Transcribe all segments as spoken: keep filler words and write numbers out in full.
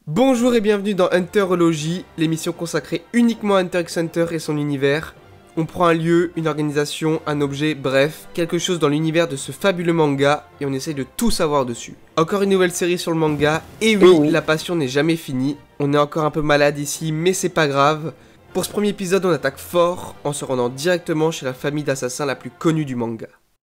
Bonjour et bienvenue dans Hunterology, l'émission consacrée uniquement à Hunter x Hunter et son univers. On prend un lieu, une organisation, un objet, bref, quelque chose dans l'univers de ce fabuleux manga et on essaye de tout savoir dessus. Encore une nouvelle série sur le manga, et oui, Oh oui. la passion n'est jamais finie. On est encore un peu malade ici, mais c'est pas grave. Pour ce premier épisode, on attaque fort en se rendant directement chez la famille d'assassins la plus connue du manga.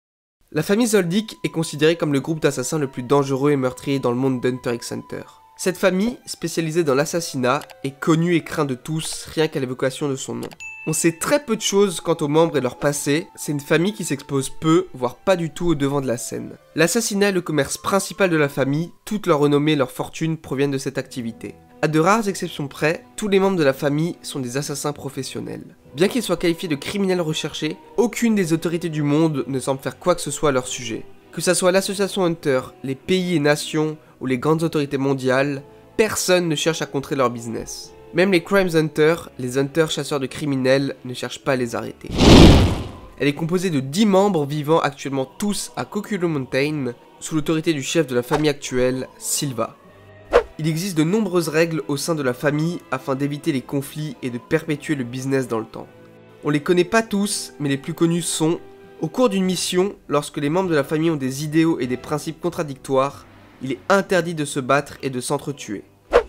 La famille Zoldyck est considérée comme le groupe d'assassins le plus dangereux et meurtrier dans le monde d'Hunter x Hunter. Cette famille, spécialisée dans l'assassinat, est connue et crainte de tous, rien qu'à l'évocation de son nom. On sait très peu de choses quant aux membres et leur passé, c'est une famille qui s'expose peu, voire pas du tout au devant de la scène. L'assassinat est le commerce principal de la famille, toute leur renommée et leur fortune proviennent de cette activité. À de rares exceptions près, tous les membres de la famille sont des assassins professionnels. Bien qu'ils soient qualifiés de criminels recherchés, aucune des autorités du monde ne semble faire quoi que ce soit à leur sujet. Que ça soit l'association Hunter, les pays et nations, ou les grandes autorités mondiales, personne ne cherche à contrer leur business. Même les Crimes Hunters, les Hunters chasseurs de criminels, ne cherchent pas à les arrêter. Elle est composée de dix membres vivant actuellement tous à Kokuro Mountain, sous l'autorité du chef de la famille actuelle, Silva. Il existe de nombreuses règles au sein de la famille afin d'éviter les conflits et de perpétuer le business dans le temps. On les connaît pas tous, mais les plus connus sont: au cours d'une mission, lorsque les membres de la famille ont des idéaux et des principes contradictoires, il est interdit de se battre et de s'entretuer.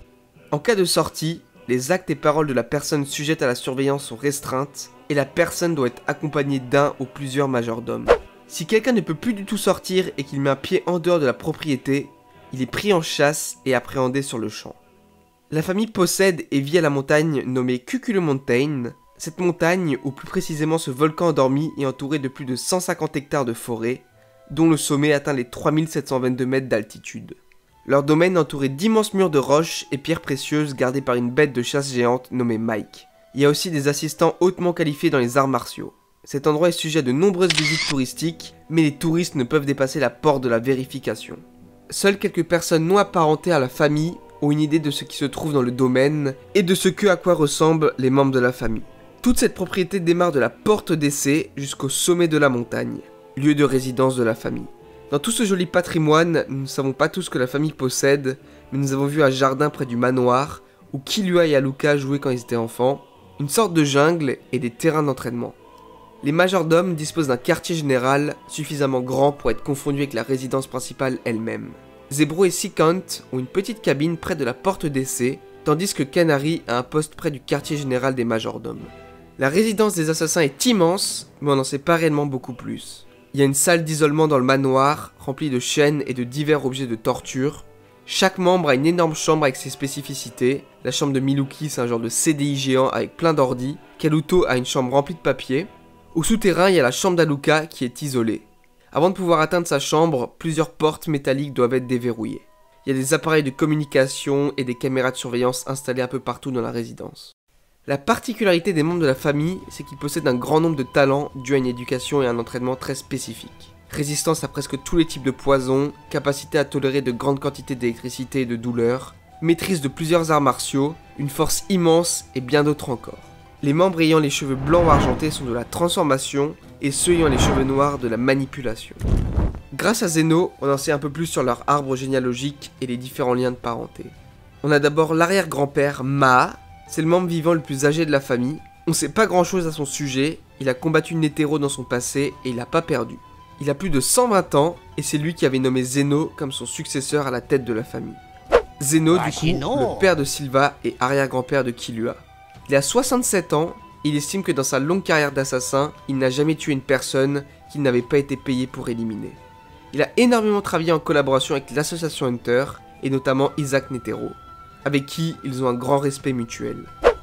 En cas de sortie, les actes et paroles de la personne sujette à la surveillance sont restreintes et la personne doit être accompagnée d'un ou plusieurs majordomes. Si quelqu'un ne peut plus du tout sortir et qu'il met un pied en dehors de la propriété, il est pris en chasse et appréhendé sur le champ. La famille possède et vit à la montagne nommée Kokuro Mountain. Cette montagne, ou plus précisément ce volcan endormi, est entouré de plus de cent cinquante hectares de forêt, dont le sommet atteint les trois mille sept cent vingt-deux mètres d'altitude. Leur domaine est entouré d'immenses murs de roches et pierres précieuses gardées par une bête de chasse géante nommée Mike. Il y a aussi des assistants hautement qualifiés dans les arts martiaux. Cet endroit est sujet à de nombreuses visites touristiques, mais les touristes ne peuvent dépasser la porte de la vérification. Seules quelques personnes non apparentées à la famille ont une idée de ce qui se trouve dans le domaine et de ce que à quoi ressemblent les membres de la famille. Toute cette propriété démarre de la porte d'essai jusqu'au sommet de la montagne, lieu de résidence de la famille. Dans tout ce joli patrimoine, nous ne savons pas tout ce que la famille possède, mais nous avons vu un jardin près du manoir, où Killua et Haruka jouaient quand ils étaient enfants, une sorte de jungle et des terrains d'entraînement. Les majordomes disposent d'un quartier général suffisamment grand pour être confondu avec la résidence principale elle-même. Zebro et Sikant ont une petite cabine près de la porte d'essai, tandis que Canary a un poste près du quartier général des majordomes. La résidence des assassins est immense, mais on n'en sait pas réellement beaucoup plus. Il y a une salle d'isolement dans le manoir, remplie de chaînes et de divers objets de torture. Chaque membre a une énorme chambre avec ses spécificités. La chambre de Miluki, c'est un genre de C D I géant avec plein d'ordi. Kaluto a une chambre remplie de papier. Au souterrain, il y a la chambre d'Haruka qui est isolée. Avant de pouvoir atteindre sa chambre, plusieurs portes métalliques doivent être déverrouillées. Il y a des appareils de communication et des caméras de surveillance installées un peu partout dans la résidence. La particularité des membres de la famille, c'est qu'ils possèdent un grand nombre de talents dus à une éducation et un entraînement très spécifiques. Résistance à presque tous les types de poisons, capacité à tolérer de grandes quantités d'électricité et de douleur, maîtrise de plusieurs arts martiaux, une force immense et bien d'autres encore. Les membres ayant les cheveux blancs ou argentés sont de la transformation et ceux ayant les cheveux noirs de la manipulation. Grâce à Zeno, on en sait un peu plus sur leur arbre généalogique et les différents liens de parenté. On a d'abord l'arrière-grand-père Maa. C'est le membre vivant le plus âgé de la famille. On sait pas grand chose à son sujet, il a combattu Netero dans son passé et il a pas perdu. Il a plus de cent vingt ans et c'est lui qui avait nommé Zeno comme son successeur à la tête de la famille. Zeno, du coup, le père de Silva et arrière-grand-père de Killua. Il a soixante-sept ans et il estime que dans sa longue carrière d'assassin, il n'a jamais tué une personne qu'il n'avait pas été payé pour éliminer. Il a énormément travaillé en collaboration avec l'association Hunter et notamment Isaac Netero, avec qui ils ont un grand respect mutuel.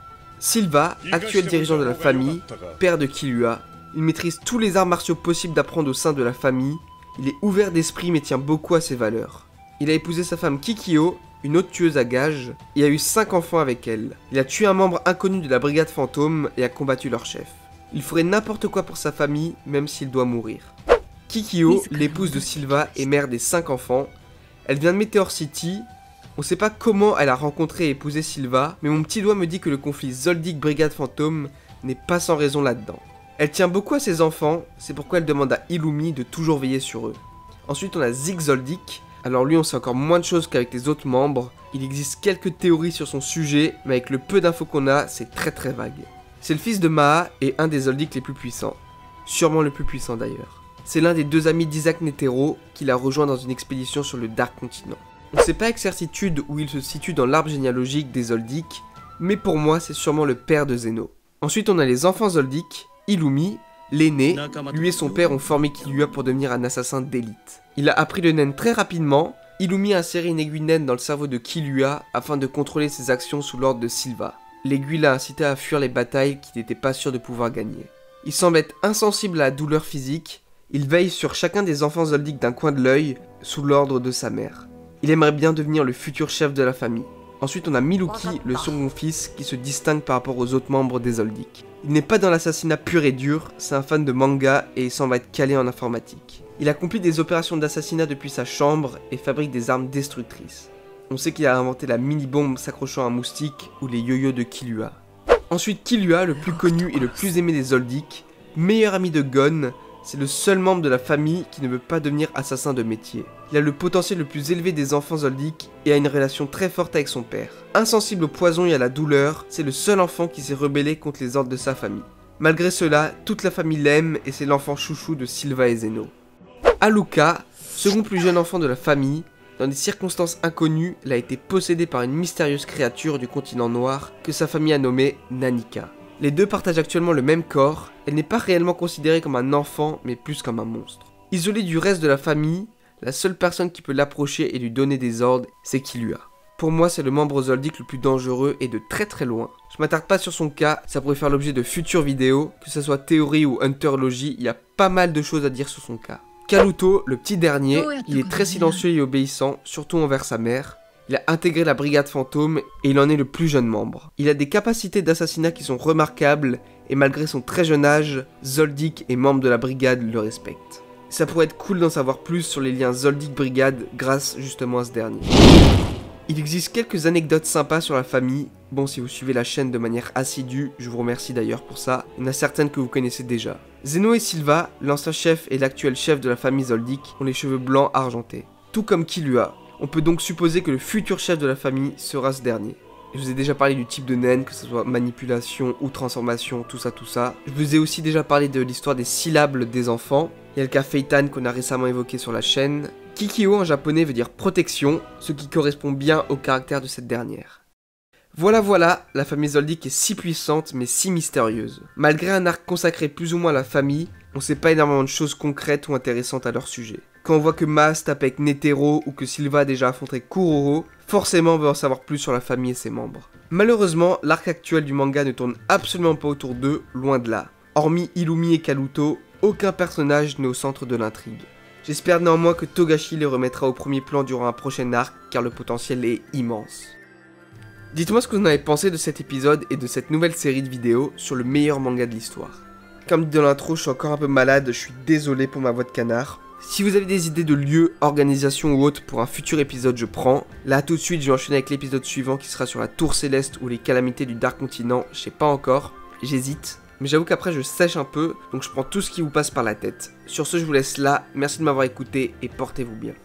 Silva, actuel dirigeant de la famille, père de Killua, il maîtrise tous les arts martiaux possibles d'apprendre au sein de la famille, il est ouvert d'esprit mais tient beaucoup à ses valeurs. Il a épousé sa femme Kikyo, une autre tueuse à gages, et a eu cinq enfants avec elle. Il a tué un membre inconnu de la brigade fantôme et a combattu leur chef. Il ferait n'importe quoi pour sa famille, même s'il doit mourir. Kikyo, l'épouse de Silva et mère des cinq enfants, elle vient de Meteor City. On sait pas comment elle a rencontré et épousé Silva, mais mon petit doigt me dit que le conflit Zoldyck Brigade Fantôme n'est pas sans raison là-dedans. Elle tient beaucoup à ses enfants, c'est pourquoi elle demande à Illumi de toujours veiller sur eux. Ensuite on a Zeke Zoldyck, alors lui on sait encore moins de choses qu'avec les autres membres, Il existe quelques théories sur son sujet, mais avec le peu d'infos qu'on a, c'est très très vague. C'est le fils de Maha et un des Zoldyck les plus puissants. Sûrement le plus puissant d'ailleurs. C'est l'un des deux amis d'Isaac Netero qui l'a rejoint dans une expédition sur le Dark Continent. On ne sait pas avec certitude où il se situe dans l'arbre généalogique des Zoldyck, mais pour moi c'est sûrement le père de Zeno. Ensuite on a les enfants Zoldyck, Illumi, l'aîné, lui et son père ont formé Killua pour devenir un assassin d'élite. Il a appris le nen très rapidement, Illumi a inséré une aiguille naine dans le cerveau de Killua afin de contrôler ses actions sous l'ordre de Silva. L'aiguille l'a incité à fuir les batailles qu'il n'était pas sûr de pouvoir gagner. Il semble être insensible à la douleur physique, il veille sur chacun des enfants Zoldyck d'un coin de l'œil, sous l'ordre de sa mère. Il aimerait bien devenir le futur chef de la famille. Ensuite on a Miluki, le second fils, qui se distingue par rapport aux autres membres des Zoldyck. Il n'est pas dans l'assassinat pur et dur, c'est un fan de manga et il semble être calé en informatique. Il accomplit des opérations d'assassinat depuis sa chambre et fabrique des armes destructrices. On sait qu'il a inventé la mini-bombe s'accrochant à un moustique ou les yo-yo de Killua. Ensuite Killua, le plus connu et le plus aimé des Zoldyck, meilleur ami de Gon, c'est le seul membre de la famille qui ne veut pas devenir assassin de métier. Il a le potentiel le plus élevé des enfants Zoldyck et a une relation très forte avec son père. Insensible au poison et à la douleur, c'est le seul enfant qui s'est rebellé contre les ordres de sa famille. Malgré cela, toute la famille l'aime et c'est l'enfant chouchou de Silva et Zeno. Haruka, second plus jeune enfant de la famille, dans des circonstances inconnues, elle a été possédée par une mystérieuse créature du continent noir que sa famille a nommée Nanika. Les deux partagent actuellement le même corps, elle n'est pas réellement considérée comme un enfant mais plus comme un monstre. Isolée du reste de la famille, la seule personne qui peut l'approcher et lui donner des ordres, c'est Killua. Pour moi, c'est le membre Zoldyck le plus dangereux et de très très loin. Je m'attarde pas sur son cas, ça pourrait faire l'objet de futures vidéos, que ce soit théorie ou hunterlogie, il y a pas mal de choses à dire sur son cas. Kaluto, le petit dernier, il est très silencieux et obéissant, surtout envers sa mère. Il a intégré la brigade fantôme et il en est le plus jeune membre. Il a des capacités d'assassinat qui sont remarquables et malgré son très jeune âge, Zoldyck et membres de la brigade le respectent. Ça pourrait être cool d'en savoir plus sur les liens Zoldyck-brigade grâce justement à ce dernier. Il existe quelques anecdotes sympas sur la famille. Bon, si vous suivez la chaîne de manière assidue, je vous remercie d'ailleurs pour ça. Il y en a certaines que vous connaissez déjà. Zeno et Silva, l'ancien chef et l'actuel chef de la famille Zoldyck, ont les cheveux blancs argentés. Tout comme Killua. On peut donc supposer que le futur chef de la famille sera ce dernier. Je vous ai déjà parlé du type de naine, que ce soit manipulation ou transformation, tout ça, tout ça. Je vous ai aussi déjà parlé de l'histoire des syllabes des enfants. Il y a le cas Feitan qu'on a récemment évoqué sur la chaîne. Kikyo en japonais veut dire protection, ce qui correspond bien au caractère de cette dernière. Voilà voilà, la famille Zoldyck est si puissante mais si mystérieuse. Malgré un arc consacré plus ou moins à la famille, on sait pas énormément de choses concrètes ou intéressantes à leur sujet. Quand on voit que Maha se tape avec Netero ou que Silva a déjà affronté Kuroro, forcément on veut en savoir plus sur la famille et ses membres. Malheureusement, l'arc actuel du manga ne tourne absolument pas autour d'eux, loin de là. Hormis Illumi et Kaluto, aucun personnage n'est au centre de l'intrigue. J'espère néanmoins que Togashi les remettra au premier plan durant un prochain arc, car le potentiel est immense. Dites-moi ce que vous en avez pensé de cet épisode et de cette nouvelle série de vidéos sur le meilleur manga de l'histoire. Comme dit dans l'intro, je suis encore un peu malade, je suis désolé pour ma voix de canard. Si vous avez des idées de lieux, organisation ou autre pour un futur épisode, je prends. Là tout de suite, je vais enchaîner avec l'épisode suivant qui sera sur la Tour Céleste ou les calamités du Dark Continent, je sais pas encore, j'hésite. Mais j'avoue qu'après je sèche un peu, donc je prends tout ce qui vous passe par la tête. Sur ce, je vous laisse là, merci de m'avoir écouté et portez-vous bien.